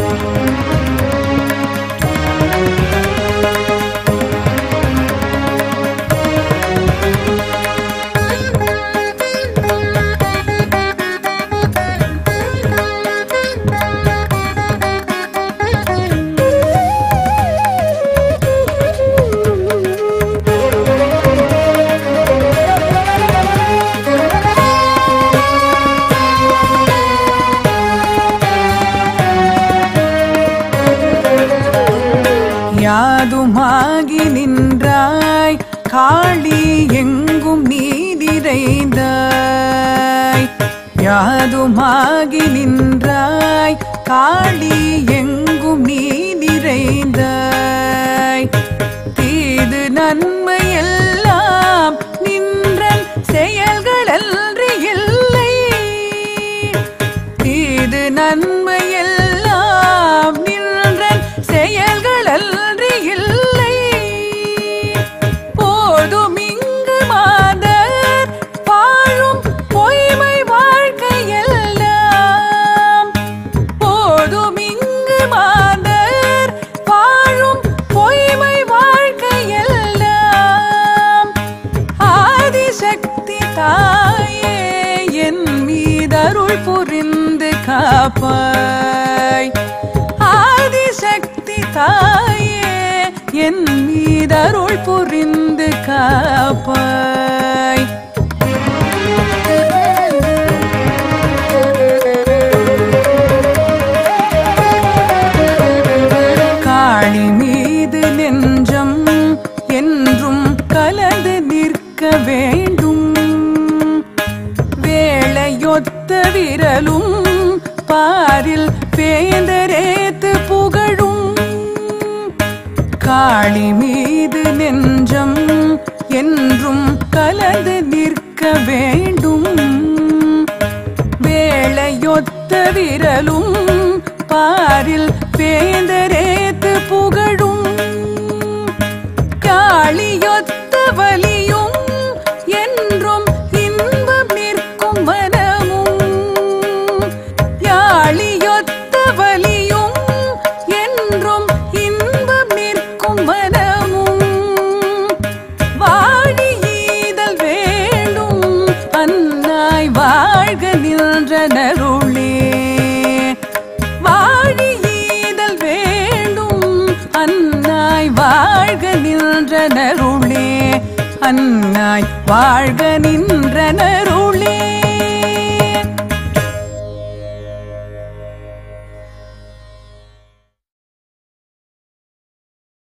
யாதுமாகி நின்றாய் காளி எங்கும் நீ நிறைந்தாய். யாதுமாகி நின்றாய் காளி எங்கும் நீ நிறைந்தாய். தீது நன்மையெல்லாம் நின்றன் செயல்களன்றி இல்லை. தீது நன்மையெல்லாம் நின்றன் செயல்களன்றி இல்லை. போதும் இங்கு மாதர் வாழும் பொய்மை வாழ்க்கையெல்லாம். போதும் இங்கு மாதர் வாழும் பொய்மை வாழ்க்கையெல்லாம். ஆதிசக்தி தாயே என் மீதருள் புரிந்து காப்பாய். ஆதிசக்தி தாயே என் மீதருள் புரிந்து காப்பாய். காளி மீது நெஞ்சம் என்றும் கலந்து நிற்க வேண்டும். வேளையொத்த விரலும் பாரில் வேந்தரேத்து புகழும். காளி மீது நெஞ்சம் என்றும் கலந்து நிற்க வேண்டும். வேளையொத்த விரலும் பாரில் வேந்தரேத்து புகழும். காளியொத்த வலியும் என்றும் இன்பம் நிற்கும் மனமும். யாழியொத்த வலியும் என்றும் இன்பம் நிற்கும் மனமும். வாழி ஈதல் வேண்டும் அன்னாய் வாழ்க நின்றனருளே. வாழி ஈதல் வேண்டும் அன்னாய் வாழ்க நின்றனருளே. அன்னாய் வாழ்க நின்றனர்